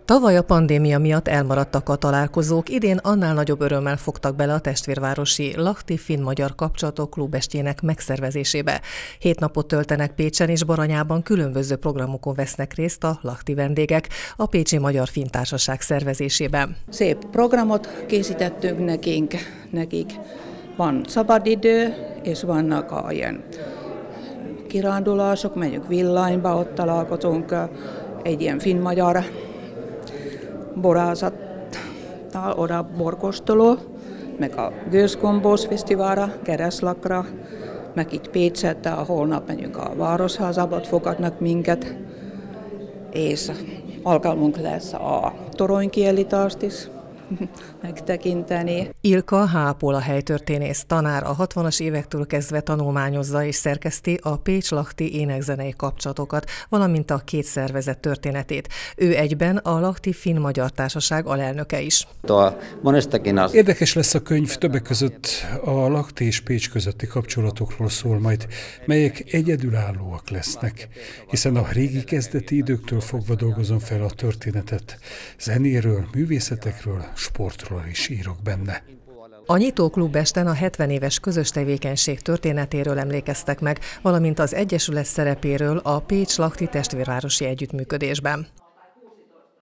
Tavaly a pandémia miatt elmaradtak a találkozók, idén annál nagyobb örömmel fogtak bele a testvérvárosi Lahti Finn-Magyar Kapcsolatok Klubestjének megszervezésébe. 7 napot töltenek Pécsen és Baranyában, különböző programokon vesznek részt a lahti vendégek a Pécsi Magyar-Finn Társaság szervezésében. Szép programot készítettünk nekik. Van szabadidő, és vannak ilyen kirándulások, megyünk villanyba, ott találkozunk egy ilyen finn-magyar borázattal, oda borkóstoló, meg a Gőzgombóc Fesztiválra, Keresztlakra, meg itt Pécsette, holnap megyünk a Városházába, ott fogadnak minket, és alkalmunk lesz a toronykiállítást is megtekinteni. Ilka Hápol, a helytörténész tanár, a 60-as évektől kezdve tanulmányozza és szerkeszti a Pécs-Lahti énekzenei kapcsolatokat, valamint a két szervezet történetét. Ő egyben a Lahti Finn-Magyar Társaság alelnöke is. Érdekes lesz a könyv, többek között a Lahti és Pécs közötti kapcsolatokról szól majd, melyek egyedülállóak lesznek, hiszen a régi kezdeti időktől fogva dolgozom fel a történetet. Zenéről, művészetekről, sportról is írok benne. A nyitó klubesten a 70 éves közös tevékenység történetéről emlékeztek meg, valamint az egyesület szerepéről a Pécs-Lahti testvérvárosi együttműködésben.